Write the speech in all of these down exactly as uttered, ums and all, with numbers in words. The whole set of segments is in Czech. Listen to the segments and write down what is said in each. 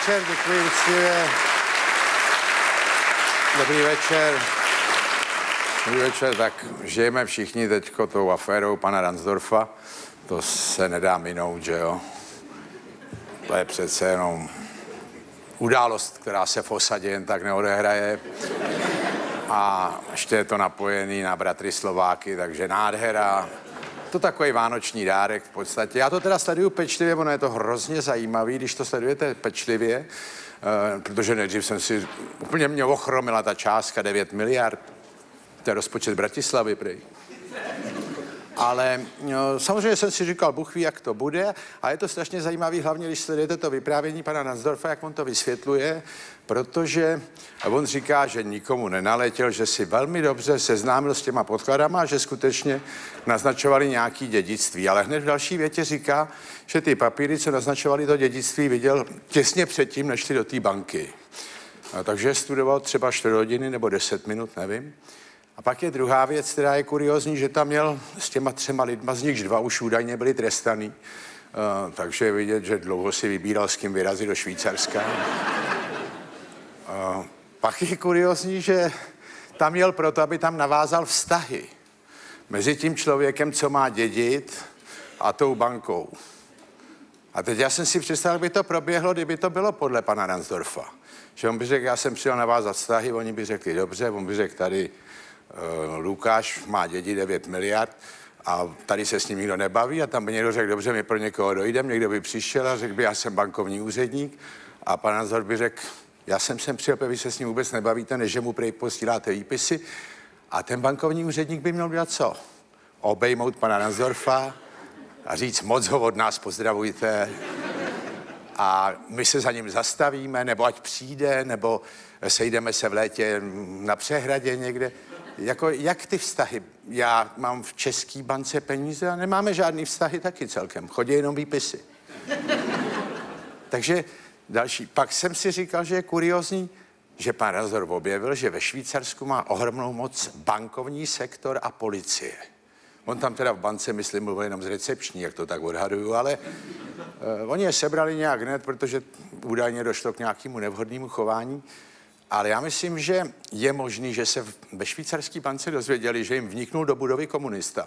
večer, děkuji úctivě. Dobrý večer. Dobrý večer, tak žijeme všichni teďko tou aférou pana Ransdorfa. To se nedá minout, že jo? To je přece jenom událost, která se v osadě jen tak neodehraje. A ještě je to napojený na bratry Slováky, takže nádhera. To takový vánoční dárek v podstatě. Já to teda sleduju pečlivě, ono je to hrozně zajímavý, když to sledujete pečlivě, uh, protože nejdřív jsem si, úplně mě ochromila ta částka devět miliard. To je rozpočet Bratislavy, prej. Ale no, samozřejmě jsem si říkal, Bůh ví, jak to bude. A je to strašně zajímavý, hlavně když sledujete to vyprávění pana Ransdorfa, jak on to vysvětluje, protože on říká, že nikomu nenaletěl, že si velmi dobře seznámil s těma podkladama, že skutečně naznačovali nějaký dědictví. Ale hned v další větě říká, že ty papíry, co naznačovali to dědictví, viděl těsně předtím, než šli do té banky. A takže studoval třeba čtyři hodiny nebo deset minut, nevím. A pak je druhá věc, která je kuriózní, že tam měl s těma třema lidma, z nichž dva už údajně byli trestaný. Uh, takže je vidět, že dlouho si vybíral, s kým vyrazit do Švýcarska. Uh, pak je kuriózní, že tam jel proto, aby tam navázal vztahy mezi tím člověkem, co má dědit, a tou bankou. A teď já jsem si představil, jak by to proběhlo, kdyby to bylo podle pana Ransdorfa. Že on by řekl, já jsem přijel navázat vztahy, oni by řekli dobře, on by řekl tady, Uh, Lukáš má dědit devět miliard a tady se s ním nikdo nebaví a tam by někdo řekl, dobře, my pro někoho dojdem, někdo by přišel a řekl by, já jsem bankovní úředník a pan Ransdorf by řekl, já jsem sem přijel, vy se s ním vůbec nebavíte, než že mu prej posíláte výpisy a ten bankovní úředník by měl dělat co? Obejmout pana Ransdorfa a říct, moc ho od nás pozdravujte a my se za ním zastavíme, nebo ať přijde, nebo sejdeme se v létě na přehradě někde. Jako, jak ty vztahy? Já mám v České bance peníze a nemáme žádný vztahy taky celkem. Chodí jenom výpisy. Takže další. Pak jsem si říkal, že je kuriózní, že pan Ransdorf objevil, že ve Švýcarsku má ohromnou moc bankovní sektor a policie. On tam teda v bance, myslím, mluvil jenom z recepční, jak to tak odhaduju, ale uh, oni je sebrali nějak hned, protože údajně došlo k nějakému nevhodnému chování. Ale já myslím, že je možný, že se ve švýcarské bance dozvěděli, že jim vniknul do budovy komunista.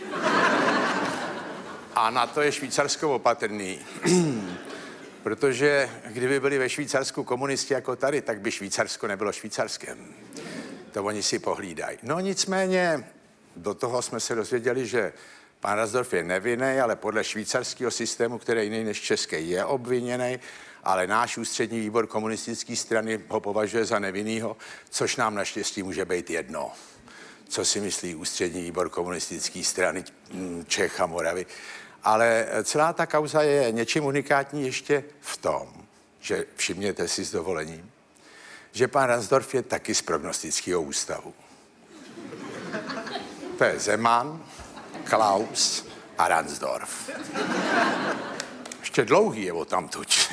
A na to je Švýcarsko opatrný. Protože kdyby byli ve Švýcarsku komunisti jako tady, tak by Švýcarsko nebylo Švýcarskem. To oni si pohlídají. No nicméně do toho jsme se dozvěděli, že pan Ransdorf je nevinný, ale podle švýcarského systému, který je jiný než český, je obviněný, ale náš ústřední výbor komunistické strany ho považuje za nevinnýho, což nám naštěstí může být jedno. Co si myslí ústřední výbor komunistické strany Čech a Moravy. Ale celá ta kauza je něčím unikátní ještě v tom, že všimněte si s dovolením, že pan Ransdorf je taky z prognostického ústavu. To je Zeman, Klaus a Ransdorf. Ještě dlouhý je o tamtuč.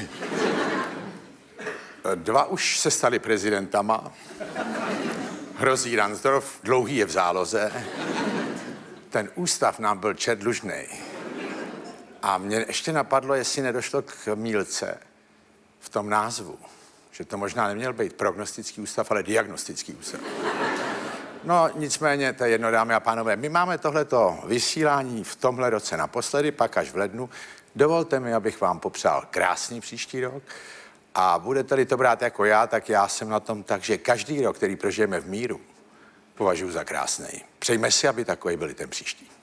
Dva už se stali prezidentama. Hrozí Ransdorf, dlouhý je v záloze. Ten ústav nám byl čert dlužnej. A mě ještě napadlo, jestli nedošlo k mýlce v tom názvu. Že to možná neměl být prognostický ústav, ale diagnostický ústav. No nicméně, to je jedno, dámy a pánové, my máme tohleto vysílání v tomhle roce naposledy, pak až v lednu. Dovolte mi, abych vám popřál krásný příští rok a budete-li to brát jako já, tak já jsem na tom tak, že každý rok, který prožijeme v míru, považuji za krásný. Přejme si, aby takový byl ten příští.